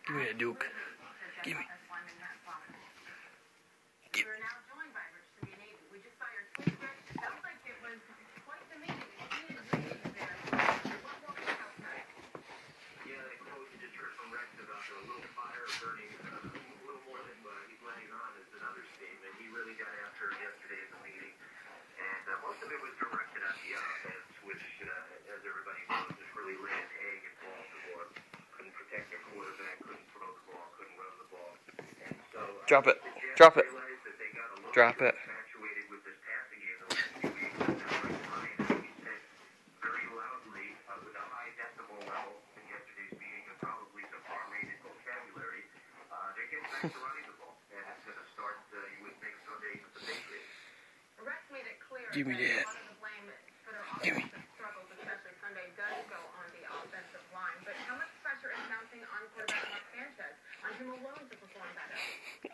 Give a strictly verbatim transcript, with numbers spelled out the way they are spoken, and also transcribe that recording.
Give me a Duke. Give me. Give. We're now joined by Rich Simonesi. We just saw your tweet, Rich. It sounds like it was quite the meeting. He is reading there. What will be outside? Yeah, they quote you just heard from Rex about a little fire burning, uh, a little more than uh, he's letting on is another statement. He really got after yesterday at the meeting, and uh, most of it was directed at the offense, which, uh, as everybody knows, is really ran egg in Baltimore. Couldn't protect their quarterback, couldn't throw the ball, couldn't run the ball. And so, uh, Drop it. Drop it. Drop it. Infatuated with this passing game the last few weeks, and now Rex Ryan, as he said very loudly, uh, with a high decibel level in yesterday's meeting, and probably some R-rated vocabulary, uh, they're getting back to running the ball, and it's going to start, uh, you would think, Sunday with the Patriots. Rex made it clear Give me that that. a lot of the blame for their Give me. offensive struggles, especially Sunday, does go on the offensive line. But how much pressure is mounting on quarterback Mark Sanchez, on him alone to perform better?